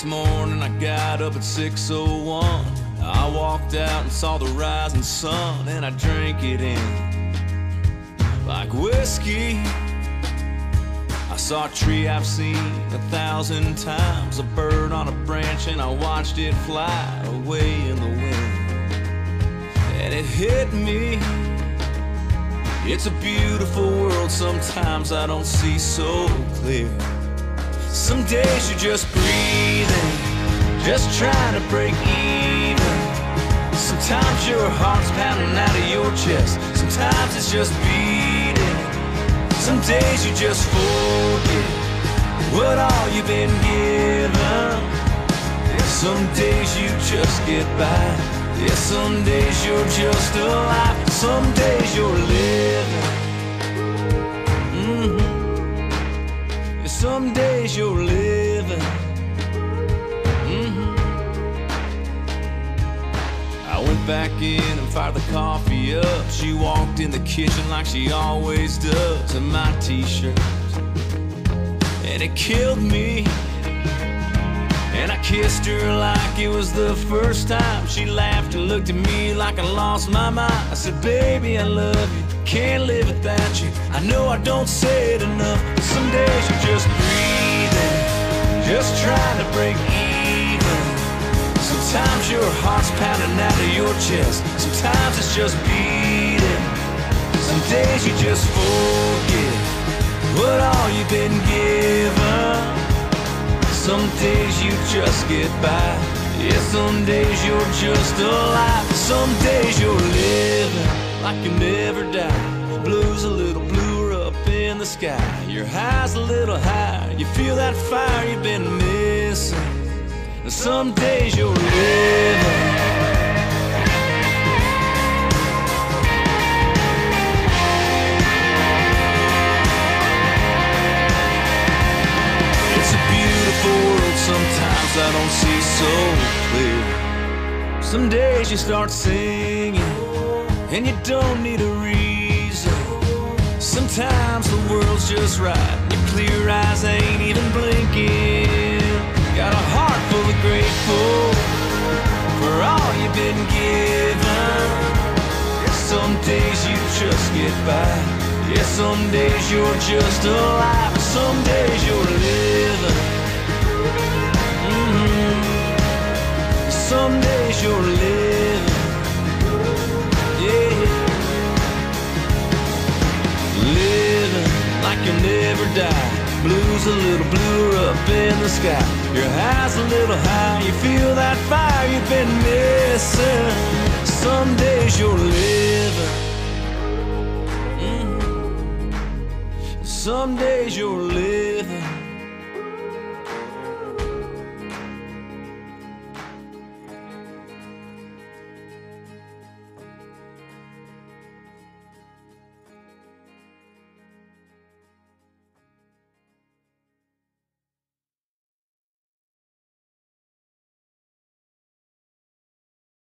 Next morning I got up at 6:01. I walked out and saw the rising sun, and I drank it in like whiskey. I saw a tree I've seen 1,000 times, a bird on a branch, and I watched it fly away in the wind. And it hit me, it's a beautiful world, sometimes I don't see so clear. Some days you're just breathing, just trying to break even. Sometimes your heart's pounding out of your chest, sometimes it's just beating. Some days you just forget what all you've been given. Some days you just get by. Yeah, some days you're just alive. Some days you're living. Yeah, some days you're living. I went back in and fired the coffee up. She walked in the kitchen like she always does, in my t-shirt, and it killed me. And I kissed her like it was the first time. She laughed and looked at me like I lost my mind. I said, baby, I love you, can't live without you. I know I don't say it enough, but some days you're just breathing, just trying to break even. Sometimes your heart's pounding out of your chest, sometimes it's just beating. Some days you just forget what all you've been given. Some days you just get by. Yeah, some days you're just alive. Some days you're living like you never die. Blue's a little bluer up in the sky. Your high's a little higher. You feel that fire you've been missing. And some days you're living. Sometimes I don't see so clear. Some days you start singing and you don't need a reason. Sometimes the world's just right, your clear eyes ain't even blinking. Got a heart full of grateful for all you've been given. Some days you just get by. Yeah, some days you're just alive. Some days you're living. Some days you're living, yeah. Living like you'll never die. Blue's a little bluer up in the sky. Your high's a little high. You feel that fire you've been missing. Some days you're living. Some days you're living.